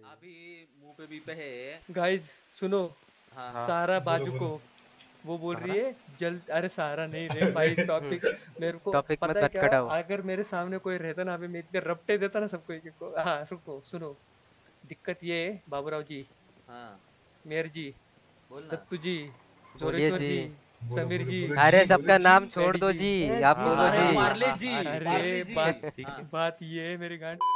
अभी मुंह पे भी पे है। गाइस सुनो, हाँ सारा बाजू बोलो को बोलो। वो बोल रही सारा है जल्द। अरे सारा नहीं रे भाई, टॉपिक मेरे को टॉपिक मत पता है क्या। खटखटाओ। अगर मेरे सामने कोई रहता ना, अभी मैं इतने रपटे देता ना सबको एक एक को। हाँ रुको सुनो, दिक्कत ये है बाबूराव जी, हाँ मेयर जी, बोलना। दत्तू जी, बोलिए जोरेश्वर जी। जी, बोलो समीर बोलो जी, बोलो अरे जी बोलो सबका जी। नाम छोड़ डैडी दो जी। जी। आप हाँ बोलो अरे जी। हाँ पार्ले हाँ, जी, अरे पार्ले जी। बात ठीक हाँ है। बात ये है मेरी गांड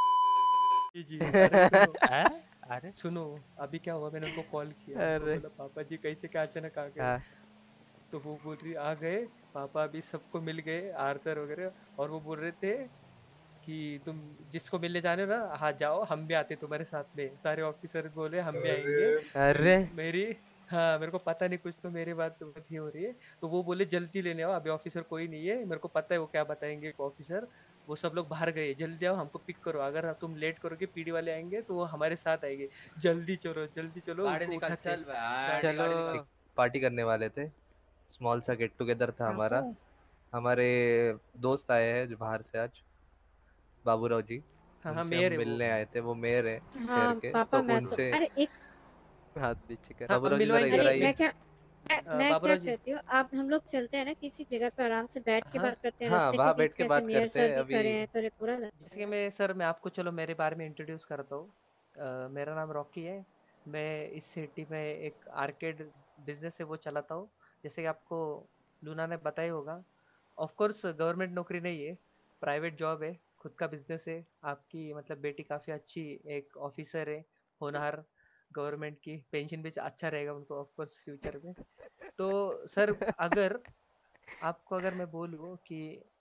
जी। अरे सुनो अरे सुनो, अभी क्या हुआ, मैंने उनको कॉल किया, उनको अरे बोला पापा जी कैसे क्या अचानक आ गए। हाँ तो वो बोल रही आ गए पापा, अभी सबको मिल गए आर्थर वगैरह। और वो बोल रहे थे कि तुम जिसको मिलने जाने हो ना, हाँ जाओ, हम भी आते तुम्हारे साथ में। सारे ऑफिसर बोले हम भी अरे आएंगे। अरे मेरी, हाँ मेरे को पता नहीं कुछ, तो मेरी बात ये हो रही है। तो वो बोले जल्दी लेने आओ, अभी ऑफिसर कोई नहीं है, मेरे को पता है वो क्या बताएंगे ऑफिसर। वो सब लोग बाहर गए, जल्दी आओ हमको पिक करो, अगर तुम लेट करोगे पीडी वाले आएंगे तो वो हमारे साथ आएंगे। जल्दी चलो, गाड़ी उनको निकाल, उठा के चल गाड़ी चलो। गाड़ी निकाल। एक पार्टी करने वाले थे। स्मॉल सा गेट टुगेदर था हमारा। हमारे दोस्त आए हैं जो बाहर से आज, बाबूराव जी। हाँ हाँ उनसे हम मेयर है वो। मिलने आए थे। वो मेयर है शहर हाँ के, तो पापा, मैं तो उनसे अरे एक हाथ नीचे कर। हाँ बाबूराव जी जरा मिलवाएंगे। इधर अरे आइए। मैं क्या मैं क्या बाबूराव जी, कहती हूँ, आप हम लोग चलते हैं ना किसी जगह पे, आराम से बैठ के हाँ बात करते हैं, हाँ, रास्ते के वहाँ बैठ बीच के कैसे बात मेयर करते सर हैं भी अभी। खड़े हैं तो ये पूरा जैसे कि लगेगा। मैं आपको चलो मेरे बारे में इंट्रोड्यूस करता हूँ। मेरा नाम रॉकी है। मैं इस सिटी में एक आर्केड बिजनेस है वो चलाता हूँ। जैसे कि आपको लूना ने बताया होगा, ऑफ कोर्स गवर्नमेंट नौकरी नहीं है, प्राइवेट जॉब है, खुद का बिजनेस है। आपकी मतलब बेटी काफ़ी अच्छी एक ऑफिसर है, होनहार, गवर्नमेंट की पेंशन भी अच्छा रहेगा उनको ऑफ कोर्स फ्यूचर में। तो सर, अगर आपको अगर मैं बोलूँ कि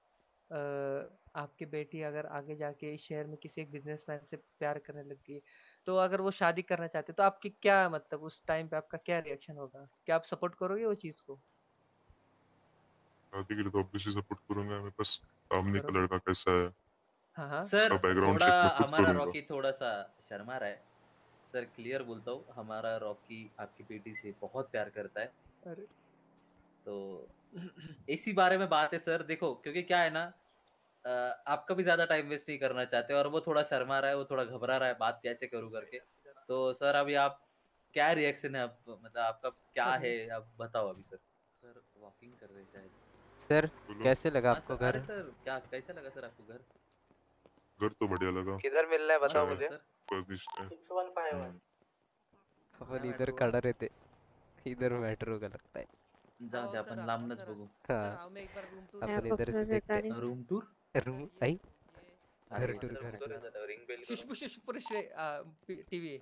अ, आपकी बेटी अगर आगे जाके इस शहर में किसी एक बिजनेसमैन से प्यार करने लग गई, तो अगर वो शादी करना चाहते, तो आपकी क्या मतलब उस टाइम पे आपका क्या रिएक्शन होगा? क्या आप सपोर्ट करोगे वो चीज़ को? शादी के लिए तो ऑब्वियसली सपोर्ट करूंगा मैं, बस सामने का करोगे? लड़का कैसा है हाँ हाँ सर उसका बैकग्राउंड थोड़ा चेक मैं खुद हमारा करूंगा। रॉकी थोड़ा सा शर्मा रहा है। सर क्लियर बोलता हूँ, हमारा रॉकी आपकी बेटी से बहुत प्यार करता है। अरे तो इसी बारे में बात है सर। देखो क्योंकि क्या है ना, आपका भी ज्यादा टाइम वेस्ट नहीं करना चाहते, और वो थोड़ा शर्मा रहा है, वो थोड़ा घबरा रहा है बात कैसे करूँ करके। तो सर अभी आप क्या रिएक्शन है, आप मतलब आपका क्या है, आप बताओ अभी सर। सर वॉकिंग कर रहे हैं शायद। सर बोलो। कैसे लगा हाँ सर, आपको अरे घर? सर क्या कैसा लगा सर आपको घर? घर तो बढ़िया लगा। किधर मिलना है अच्छा बताओ है, मुझे। सर फर्निश्ड है। 6151। अपन क्या इधर मैटर हुआ? खड़ा रहते, इधर मैटर होगा लगता है। जाऊ दे, आपण लांबनच बघू. सर हाँ आओ, मैं एक बार रूम टूर मैं अपन करूँ? आपको इधर से क्लोज बता देखते। रही हूँ। Room tour? रूम सर ये आई। अरे घर टूर सर घर रूम टूर टूर। कहाँ जाता है? रिंग बेल शुश करो. शुश पुरुष टीवी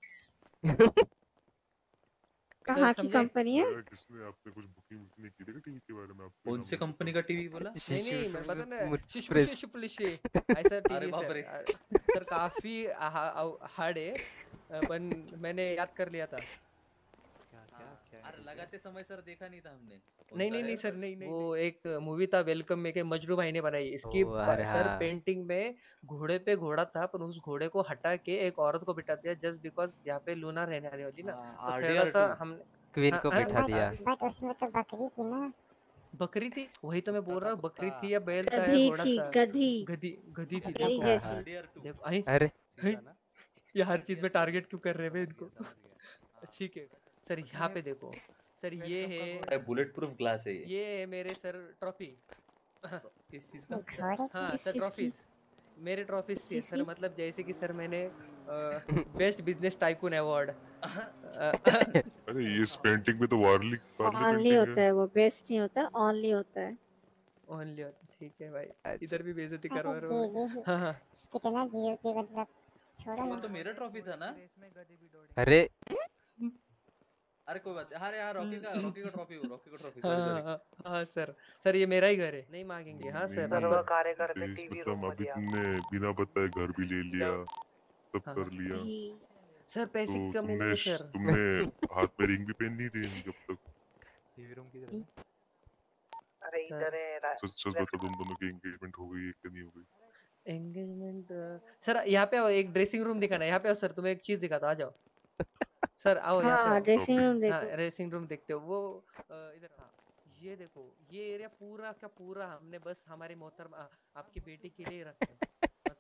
सर कहाँ की समझे? कंपनी है? लगा किसने, आपने कुछ बुकिंग नहीं की थी टीवी के बारे में, आपको ही कौन नाम से नहीं कंपनी पता। का टीवी बोला? नहीं शिशु नहीं, मैं पता ना, एक्सप्रेस। शिश पुलिस ऐसा अरे टीवी बाप सर। रे. सर काफी हार्ड है, पर मैंने याद कर लिया था। क्या क्या हाँ, क्या अरे हो गया? लगाते समय सर देखा नहीं था हमने. कौन नहीं सा नहीं नहीं है सर, सर? नहीं नहीं वो एक मूवी था वेलकम में, के मजनू भाई ने बनाई इसकी। ओ अरे सर हाँ। पेंटिंग में घोड़े पे घोड़ा था, पर उस घोड़े को हटा के एक औरत को बिठा दिया, जस्ट बिकॉज यहाँ पे लूना रहने आने वाली ना, तो थोड़ा आरडीआर सा 2. हमने। क्वीन हाँ को हाँ, बिठा दिया। बट उसमें तो बकरी थी ना। बकरी थी, वही तो मैं बोल था रहा हूँ, कुत्ता. बकरी थी या बैल था या गधी घोड़ा थी, था। गधी, गधी, गधी थी तेरी देखो। हाँ जैसी। हाँ। आरडीआर 2. देखो आई, अरे आई, सीधा ना. ये हर चीज आरडीआर में 2. टारगेट क्यों कर रहे हैं बे समझ इनको? गया समझ गया. हाँ. ठीक है सर, यहाँ पे देखो। सर ये है, अरे बुलेट प्रूफ ग्लास है ये. ये है मेरे सर ट्रॉफी। किस चीज का? घोड़े की हाँ किस सर चीज की? ट्रॉफीज, मेरे ट्रॉफीज किस थी चीज सर, की? मतलब जैसे कि सर मैंने बेस्ट बिजनेस टाइकून अवार्ड। अरे ये इस पेंटिंग में तो वार्ली वार्ली ऑनली पेंटिंग है। होता है वो, बेस्ट नहीं होता, ऑनली होता है। ओनली, ठीक है भाई, अच्छा। इधर भी बेइज्जती अरे करवा रहे हो ये भाई। भी हाँ हाँ कितना जियो की मतलब, छोड़ो वो ना। तो मेरा ट्रॉफी था ना. अरे अरे कोई बात नहीं. अरे यार रॉकी का ट्रॉफी, रॉकी का ट्रॉफी. हाँ सॉरी हाँ सॉरी. हाँ हाँ सर, सर ये मेरा ही घर है, नहीं मांगेंगे। हाँ नहीं सर नहीं, मतलब, कार्यकर्ता देश टीवी मतलब रूम अभी मध्ये तुमने बिना बताए घर भी ले लिया, सब हाँ हाँ कर लिया। भाई सर पैसे की तो कमी नहीं तुमने है सर। तुमने हाथ में रिंग भी पहन नहीं थी जब तक। टीवी रूम किधर है? अरे सर इधर है। सच सच बता, तुम दोनों की एंगेजमेंट हो गई है कि नहीं हो गई? एंगेजमेंट, सर यहाँ पे आओ, एक ड्रेसिंग रूम दिखाना है, यहाँ पे आओ सर, तुम्हें एक चीज दिखाता हूँ, आ जाओ सर, आओ यहाँ पे हाँ, आओ। Dressing topic. रूम हाँ देखो। ड्रेसिंग रूम देखते हो वो, इधर हाँ, ये देखो, ये एरिया पूरा का पूरा हमने बस हमारी मोहतरमा आपकी बेटी के लिए ही रखा है। मतलब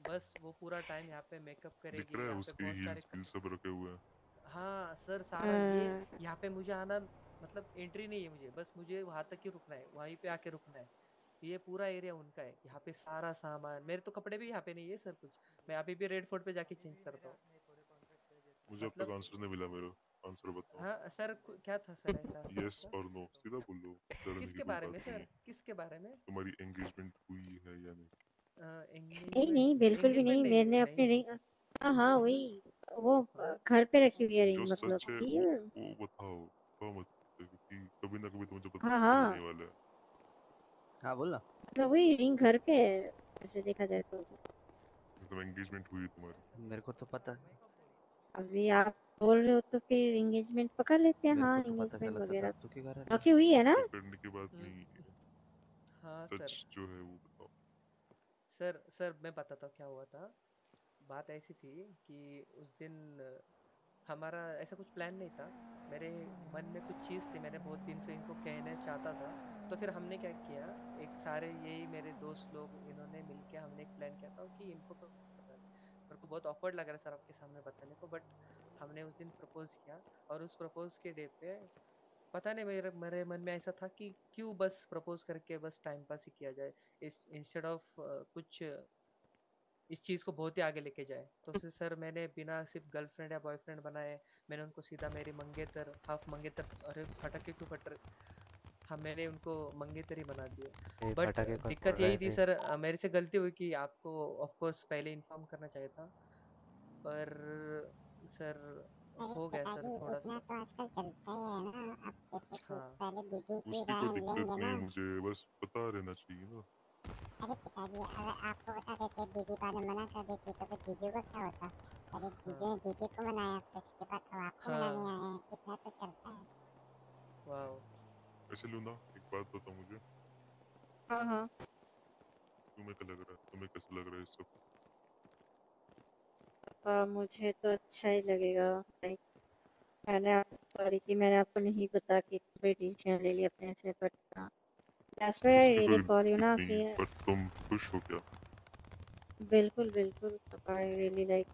बस वो पूरा टाइम यहाँ पे मेकअप दिख करेगी, रहा है यहाँ पे उसके बहुत सारे हील्स वील्स सब रखे हुए हैं। हाँ सर, सारा ये यहाँ पे मुझे आना मतलब एंट्री नहीं है मुझे, बस मुझे वहां तक ही रुकना है, वहीं पे आके रुकना है। ये पूरा एरिया उनका है, यहाँ पे सारा सामान, मेरे तो कपड़े भी यहाँ पे नहीं है सर कुछ, मैं अभी भी रेड फोर्ट पे जाके चेंज करता हूँ। मुझे अब तक मतलब आंसर नहीं मिला मेरा। आंसर बताओ। हाँ सर, क्या था सर ऐसा यस आपका? और नो, सीधा बोलो, डरने की किसके कोई बारे में बात नहीं सर, है। किसके बारे में? तुम्हारी एंगेजमेंट हुई है या नहीं? नहीं एंगेजमेंट, नहीं, बिल्कुल भी एंगेजमेंट नहीं, नहीं मैंने अपनी नहीं। रिंग, हाँ हाँ वही, वो हाँ घर पे रखी हुई है जो रिंग, मतलब सच है कि वो बताओ, बताओ मत, क्योंकि कभी ना कभी तो मुझे पता हाँ चलने हाँ, ही वाला है। हाँ बोल ना। मतलब वही रिंग घर पे है, ऐसे देखा जाए तो। मतलब एंगेजमेंट हुई तुम्हारी? मेरे को तो पता, अभी आप बोल रहे हो तो फिर एंगेजमेंट पकड़ लेते हैं, मेरे हाँ को तो पता एंगेजमेंट चला था वगैरह तब तो क्या कर रहा है। रखी हुई है ना। पकड़ने की बात हम्म, नहीं है, हाँ सच सर। जो है वो बताओ। सर मैं बताता हूँ क्या हुआ था। बात ऐसी थी कि उस दिन हमारा ऐसा कुछ प्लान नहीं था, मेरे मन में कुछ चीज़ थी, मैंने बहुत दिन से इनको कहना चाहता था। तो फिर हमने क्या किया, एक सारे यही मेरे दोस्त लोग इन्होंने मिलके हमने एक प्लान किया था कि इनको बता दें। मेरे को बहुत ऑकवर्ड लग रहा है सर आपके सामने बताने को, बट हमने उस दिन प्रपोज किया। और उस प्रपोज के डे पे पता नहीं, मेरे मेरे मन में ऐसा था कि क्यों बस प्रपोज करके बस टाइम पास ही किया जाए, इस इंस्टेड ऑफ कुछ इस चीज़ को बहुत ही आगे लेके जाए। तो फिर सर मैंने बिना सिर्फ गर्लफ्रेंड या बॉयफ्रेंड बनाए, मैंने उनको सीधा मेरी मंगेतर, हाफ मंगेतर, अरे फटाके क्यों फट रहे, हाँ मैंने उनको मंगेतर ही बना दिया। ये बट पटाखे कौन फोड़ दिक्कत रहा यही है थी रे? सर, मेरे से गलती हुई कि आपको ऑफ कोर्स पहले इन्फॉर्म करना चाहिए था, पर सर अरे हो गया सर पिताजी, थोड़ा इतना सा। तो आजकल चलता ही है ना, अब जैसे कि हाँ पहले दीदी की उसकी राय कोई हम दिक्कत लेंगे नहीं ना। है, मुझे बस पता रहना चाहिए ना। अरे पिताजी, अगर आपको बता देते, दीदी बाद में मना कर देती, तो फिर जीजू का क्या होता? पहले जीजू हाँ ने दीदी को मनाया, फिर उसके बाद अब आपको मनाने हाँ। आए हैं, इतना तो चलता है। वाह। ऐसे लूना, एक बात बताओ मुझे, हाँ हाँ, तुम्हें क्या लग रहा है, तुम्हें कैसा लग रहा है इस सब? मुझे तो अच्छा ही लगेगा। लाइक मैंने आपको, सॉरी कि मैंने आपको नहीं बता कि थोड़ी डिसीजन ले ली अपने से, बट दैट्स व्हाई आई उसकी रियली कोई कॉल यू दिक्कत ना नहीं कि है, पर तुम खुश हो क्या? बिल्कुल बिल्कुल, आई रियली लाइक।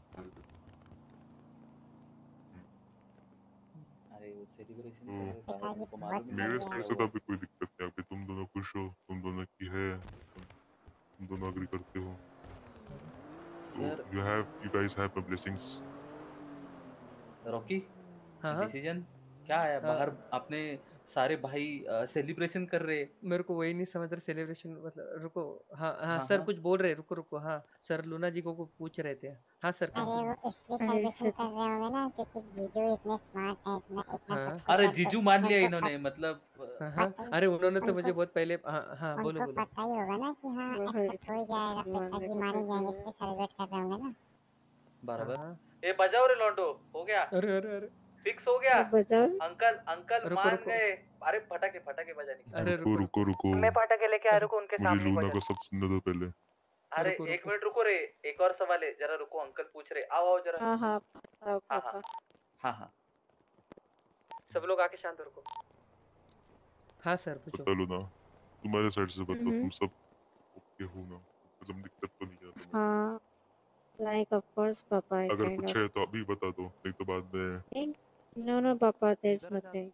अरे वो सेलिब्रेशन तो कर रहे बाहर, पिताजी उनको बहुत मालूम ही नहीं मेरे है सही है। साइड क्या से तो हुआ। अभी कोई दिक्कत नहीं है, अभी तुम दोनों खुश हो, तुम दोनों की है, तुम दोनों अग्री करते हो, तो sir you guys have my blessings। Rocky, हाँ हाँ। डिसीजन क्या आया बाहर? आपने सारे भाई सेलिब्रेशन कर रहे। मेरे को वही नहीं समझ रहा सेलिब्रेशन मतलब, रुको। हाँ हाँ हाँ सर हाँ कुछ बोल रहे, रुको रुको, हाँ सर लूना जी को पूछ रहे थे। हाँ सर अरे कंटिन्यू। वो इसलिए अरे सेलिब्रेशन इससे कर तो रहे होंगे ना, क्योंकि जीजू इतने स्मार्ट हैं, इतना इतना सब हाँ कुछ अरे है, तो जीजू मान लिया उनको इन्होंने, मतलब हाँ हाँ। पता ही, अरे उन्होंने तो मुझे उनको बहुत पहले, हाँ हाँ बोलो उनको बोलो। पता ही होगा ना कि हाँ वो है एक्सेप्ट हो ही जाएगा, मानने पिताजी को मान ही बैठे जाएंगे, हुए इसलिए सेलिब्रेट कर रहे होंगे ना। हाँ बराबर। हाँ। ए बजाओ रे लॉन्डो, हो गया, अरे अरे अरे फिक्स हो गया। हैं। बजाओ। अंकल अंकल रुको मान रुको। गए। अरे फटाके फटाके बजाने की बात अरे है। रुको रुको रुको रुको। रुको, मैं पटाखे लेके आ, अरे रुको उनके मुझे सामने ही लूना बजा। का सब सुनने दो पहले। अरे रुको एक रुको। मिनट रुको रे, एक और सवाल है, जरा रुको, अंकल पूछ रहे, आओ आओ जरा। हाँ हाँ, बताओ हाँ हाँ पापा। हाँ हाँ। सब लोग आके शांत हो, रुको। हाँ सर पूछो। बता लूना, तुम्हारे साइड से बताओ, हम्म, तुम सब ओके हो ना? मतलब दिक्कत तो नहीं है तुम्हें? हाँ, लाइक ऑफ कोर्स पापा, आई अगर काइंड कुछ ऑफ है तो अभी बता दो, नहीं तो बाद में। Think, no no papa, there is nothing.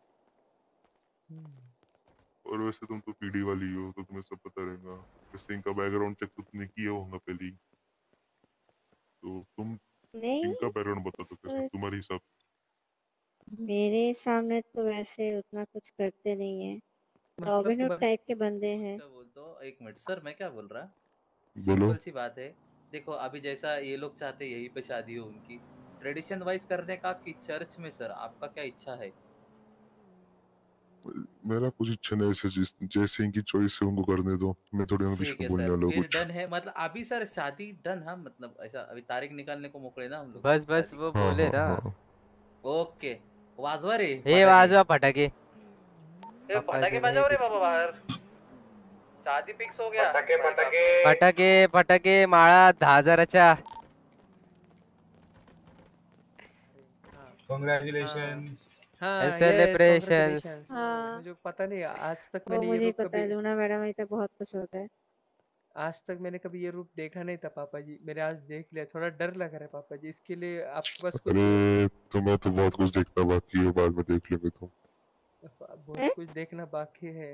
और वैसे तुम तो पीडी वाली हो, तो तुम्हें सब पता रहेगा। वैसे इनका बैकग्राउंड चेक तो तुमने किया होगा पहले ही, तो तुम नहीं इनका बैकग्राउंड बता दो कैसा सर, तुम्हारे हिसाब मेरे सामने तो वैसे उतना कुछ करते नहीं है, मतलब रॉबिन हुड तुम्हारे टाइप के बंदे हैं। क्या बोलते हो, एक मिनट सर, मैं क्या बोल रहा, से। बोलो। सिंपल सी बात है। देखो अभी जैसा ये लोग चाहते हैं यहीं पे शादी हो उनकी, ट्रेडिशन वाइज करने का कि चर्च में, सर आपका क्या इच्छा है? मेरा कुछ इच्छा नहीं, ऐसे जैसे इनकी चॉइस है उनको करने दो, मैं थोड़ी ना बीच ठीक में है बोलने सर, वाला हूँ फिर कुछ। डन है, मतलब अभी सर शादी डन, हाँ मतलब ऐसा अभी तारीख निकालने को मोकले ना हम लोग बस बस शादी वो की। हाँ बोले हाँ ना। हाँ, ओके, वाजवा रे ए फटाके, वाजवा पटाके। ए पापा फटाके जो नहीं बजाओ रे दिख बाबा बाहर, शादी फिक्स हो गया फटाके भाई साहब फटाके का। फटाके फटाके माळा 10,000च्या। हाँ हाँ कॉन्ग्रेचुलेशंस। हाँ, यस सेलिब्रेशंस। कॉन्ग्रेचुलेशंस। हाँ, मुझे पता नहीं, आज तक वो मैंने ये मुझे लोग पता कभी, है, लूना मैडम, ये तो बहुत कुछ होता है। आज तक मैंने कभी ये रूप देखा नहीं था पापा जी, मैंने आज देख लिया, थोड़ा डर लग रहा है पापा जी, इसके लिए आपके पास कुछ अरे तुम्हें तो बहुत कुछ देखना बाकी है, बाद में देख लेंगे तुम। बहुत कुछ देखना बाकी है।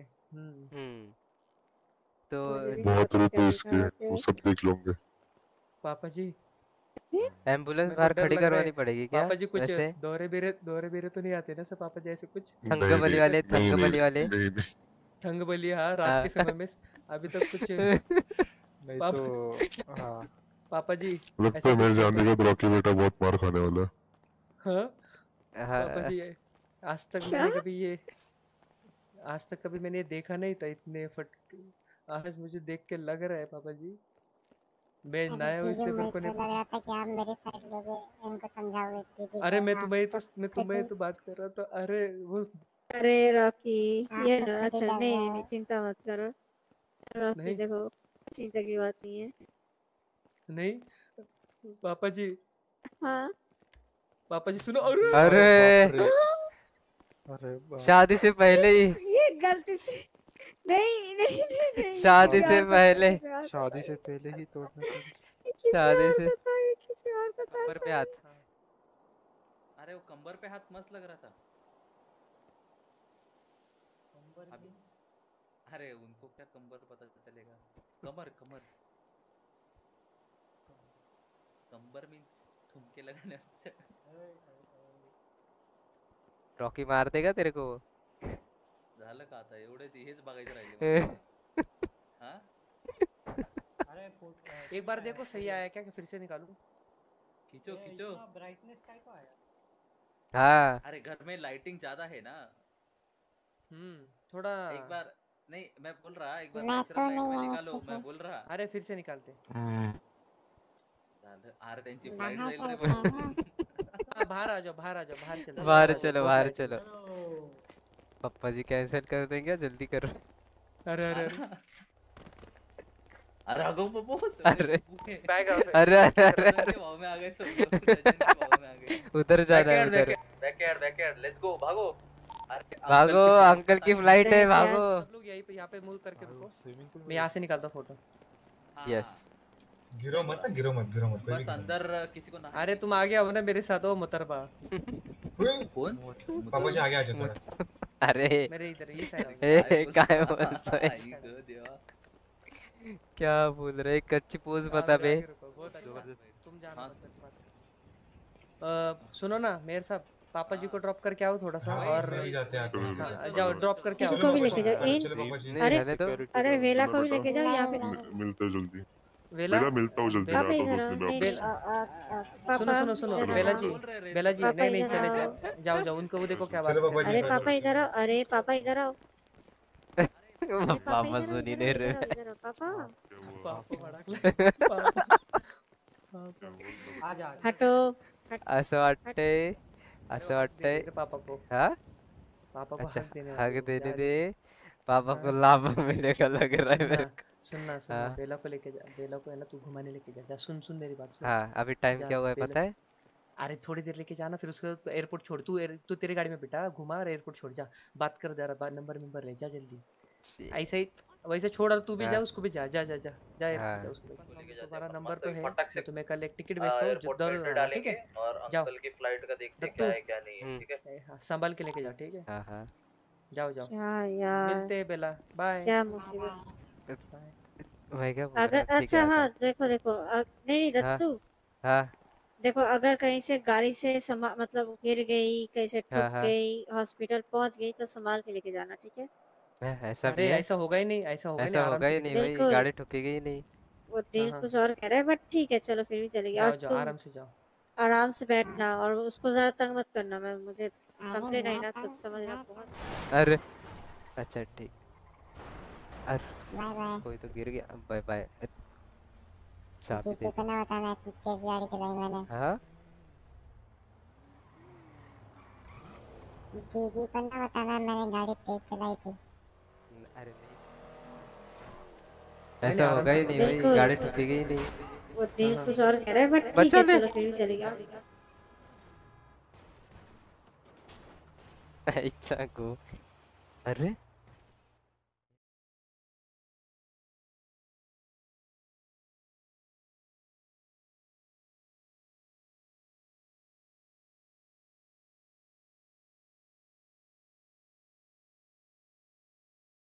तो मुझे बहुत दिखाते रूप क्या है इसके, दिखाते वो हो? सब देख लूंगे। पापा जी एम्बुलेंस मेरे को बाहर डर खड़ी लग रहा करवानी है पड़ेगी क्या पापा जी, कुछ वैसे? दौरे बेरे तो नहीं आते ना सर पापा जी, ऐसे कुछ नहीं थंगबली नहीं वाले, नहीं नहीं थंगबली वाले। नहीं नहीं ठंग बली, हाँ रात हाँ। के समय में अभी तक कुछ नहीं पापा तो हाँ पापा जी लगता ऐसा है कुछ मेरे कर जानने दो। का रॉकी बेटा बहुत मार खाने वाला है। हाँ पापा हाँ, जी, आज तक क्या? मैंने कभी ये आज तक कभी मैंने ये देखा नहीं था, इतने फट आज मुझे देख के लग रहा है पापा जी, मैं अरे नया हूँ जीजू इसलिए मेरे मुझे को तो नहीं लग रहा था कि आप मेरे साइड लोगे, इनको समझाओगे दीदी अरे को। मैं तुम्हें ही तो बात कर रहा था। अरे वो अरे रॉकी, आप ये तो ना, खुद ही अच्छा लग नहीं रहा नहीं नहीं, है। चिंता मत करो रॉकी, नहीं देखो चिंता की बात नहीं है। नहीं पापा जी, हाँ पापा जी सुनो। अरे अरे बाप अरे रे, हाँ, अरे बाप शादी से पहले ही, ये गलती से नहीं नहीं नहीं नहीं, ये शादी किसी शादी से और का था, पहले, किसी और का था, शादी से पहले ही तोड़ना पड़ा। ये किसी शादी और से का था, ये किसी और का था कमर पे सर। हाथ। अरे वो कंबर पे हाथ मस्त लग रहा था। अभी अरे उनको क्या कंबर पता चलेगा? कमर कमर कंबर मीन्स ठुमके लगाने वाला। रॉकी मार देगा तेरे को। झालं का आता एवढे हेच बघायचे राहिले मला. हाँ एक बार देखो सही आया क्या, कि फिर से निकालूं? खींचो खींचो. हाँ अरे घर में लाइटिंग ज्यादा है ना. थोड़ा एक बार नहीं मैं बोल रहा, एक बार मैं तो नेचुरल लाइट में नहीं है निकालो, अच्छे मैं से। बोल रहा. अरे फिर से निकालते झालं अरे त्यांची फ्लाइट बाहर जाईल रे चलते हैं भाऊ. ना। हाँ बाहर आ जाओ, बाहर आ जाओ, बाहर चलो, बाहर बाहर आ जाओ, चलो, बहुत बाहर लाइट है। चलो। पापा जी कैंसिल कर देंगे, जल्दी करो। अरे अरे अरे अरे अगो पपोस अरे बैग अरे अरे अरे रजन के भाव में आ गए सब लोग, रजन के भाव में आ गए. उधर जाना है, उधर बैकयार्ड लेट्स गो भागो. अरे भागो, अंकल की फ्लाइट है, भागो। सब लोग यहीं पे यहाँ पे मूव करके रुको, स्विमिंग पूल मैं यहाँ से निकालता हूँ फोटो। यस गिरो मत ना, गिरो मत कोई भी बस गिरो अंदर किसी को ना. अरे तुम आगे आओ ना मेरे साथ, हो मुतरबा मत। कौन? पापा जी आगे आ जाओ थोड़ा। अरे मेरे इधर ये साइड आओ। ए काय बोलतो है? आई गं देवा. क्या बोल रहे, कच्ची पोज आप बता बे। जाके रुको, बहुत अच्छा। जबरदस्त। तुम जाना हाँ, मत मेरे पास। सुनो ना मेयर साहब, पापा जी को ड्रॉप करके आओ थोड़ा सा, हाँ, और मैं भी जाते हैं आते हैं। हाँ जाओ ड्रॉप करके आओ। इनको भी लेके जाओ, इन चलो पापा जी। नहीं अरे रहने दो। अरे वेला को भी बेटा। लेके जाओ यहाँ पे। मिलते हैं जल्दी। वेला बेला मिलता हूँ जल्दी, मैं पापा आता हूँ इधर 2 आओ, दिन में नहीं वापस। नहीं सुनो सुनो सुनो, इधर बेला आओ। जी, बोल रहे हैं, बेला जी, पापा नहीं नहीं इधर चले आओ। जाओ, जाओ जाओ, उनको वो देखो क्या बात चलो कर पापा रहे जी। अरे पापा इधर आओ, अरे पापा इधर आओ, अरे पापा पापा इधर आओ, सुनी इधर नहीं आओ, रहे। इधर आओ, पापा क्या हुआ? पापा भड़कले, पापा क्या हुआ? हटो असं वाटतंय, असं वाटतंय। देने पापा को, हाँ पापा को अच्छा, हक देने हक वाले हो, देने जा दे, रहे। पापा को हाँ। लाभ मिलेगा लग रहा है मेरे को। सुनना सुनना, हाँ। बेला को लेके जा, बेला को है ना तू घुमाने लेके जा, जा सुन सुन मेरी बात सुन। हाँ अभी टाइम जा, क्या हुआ है बेला पता से- है? अरे थोड़ी देर लेके जाना, फिर उसके बाद एयरपोर्ट छोड़, तू तेरी गाड़ी में बेटा घुमा और एयरपोर्ट छोड़, जा बात कर जरा, नंबर ले जा जल्दी, ऐसे ही वैसे छोड़, और तू भी जा, हाँ। उसको भी जा जा जा जा जा एयरपोर्ट हाँ। जा, उसको भी। लेके जाते तुम्हारा हैं, नंबर मस्त तो एक है, फटाक से मैं तुम्हें कल एक टिकट भेजता हूँ, एयरपोर्ट पे जरूर एंट्री आना, ठीक डालेंगे है? और जाओ। अंकल की फ्लाइट का देखते हैं दत्तू। क्या है क्या नहीं है, ठीक है? हाँ, संभाल के लेके जाओ, ठीक है? हाँ हाँ जाओ जाओ, क्या यार, मिलते हैं बेला, बाय। क्या मुसीबत। मैं क्या बोल रहा अगर हूँ, ठीक अच्छा है हाँ आता देखो देखो नहीं नहीं हाँ। दत्तू, हाँ देखो अगर कहीं से गाड़ी से मतलब गिर गई, कैसे हाँ ठुक हाँ गई, हॉस्पिटल पहुंच गई तो संभाल के लेके जाना, ठीक है? ऐसा भी अरे है? ऐसा होगा ही नहीं, ऐसा होगा ही नहीं, ऐसा आराम होगा से ही लेके नहीं जाओ। भाई, बिल्कुल। गाड़ी ठुकेगी ही नहीं। वो दिल हाँ। कुछ और कह रहा है, बट ठीक है चलो फिर भी चलेगी। और जाओ जाओ, तुम आराम से जाओ। आराम से बैठना और उसको ज्यादा तंग मत करना, मैं मुझे अरे कंप्लेन आई मैं ना तो तो समझना मैं बहुत। अरे अच्छा ठीक, अरे बाय बाय। कोई तो गिर गया, बाय बाय। चाबी जीजू दे को ना बताना तेज गाड़ी चलाई मैंने। हाँ दीदी को ना बताना मैंने गाड़ी तेज चलाई थी। अरे नहीं, नहीं, ऐसा आराम होगा से ही जाओ। नहीं भाई, बिल्कुल। गाड़ी ठुकेगी ही नहीं। वो दिल हाँ। कुछ और कह रहा है, बट ठीक बच्चा है ने- चलो फिर भी चलेगा। ऐसा को, अरे